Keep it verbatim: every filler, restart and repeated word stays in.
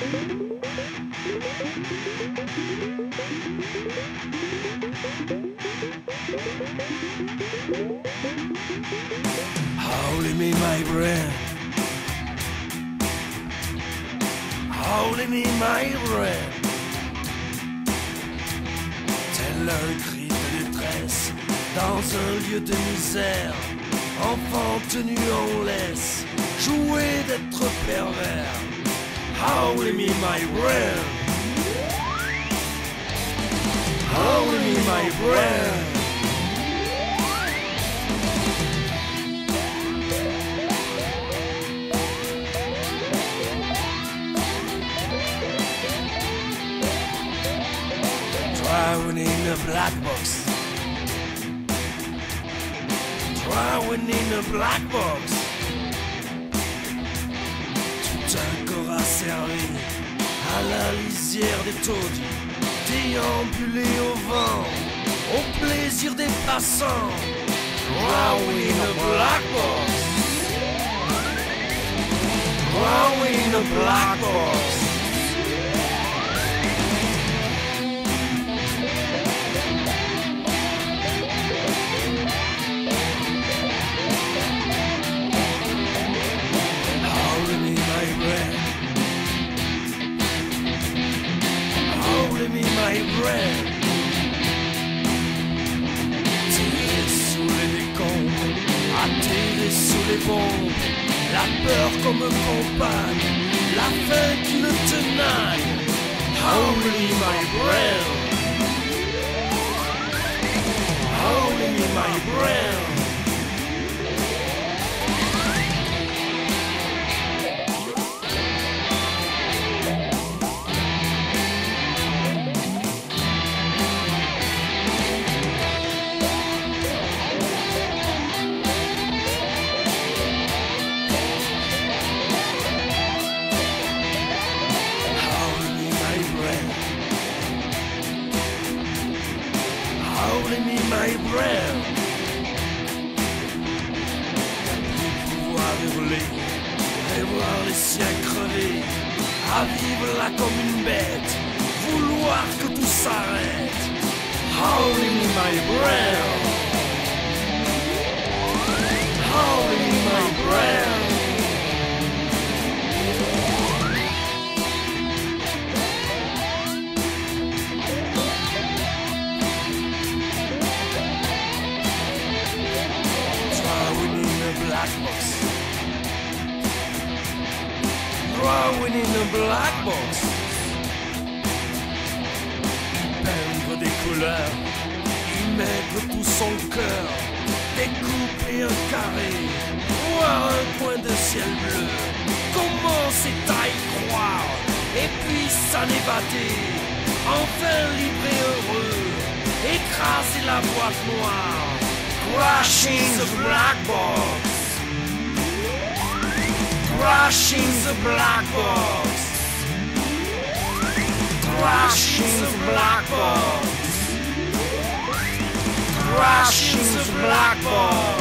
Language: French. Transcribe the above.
Holy me, my brain. Holy me, my brain. Tel un cri de détresse dans un lieu de misère. Enfant tenu en laisse, jouer d'être pervers. Holy me, my brain. Holy me, my brain. Drowning in a black box. Drowning in a black box. Tout un corps asservi à la lisière des taudis, déambuler au vent, au plaisir des passants. Drowning in a black box. Drowning in a black box. Holy me, my brain. Tiré sous les décombres, atterré sous les bombes, la peur comme compagne, la faim qui le tenaille. Holy me, my brain. Holy me, my brain. Holy me, my brain. Pouvoir hurler et voir les siens crever, à vivre là comme une bête, vouloir que tout s'arrête. Holy me, my brain. Holy me, my brain. Black box. Drowning in a black box. Peindre des couleurs, y mettre tout son cœur, découper un carré, voir un coin de ciel bleu, commencer à y croire, et puis s'en évader, enfin libre et heureux, écraser la boîte noire, crashing the black box. Crashing the black box. Crashing the black box. Crashing the black box.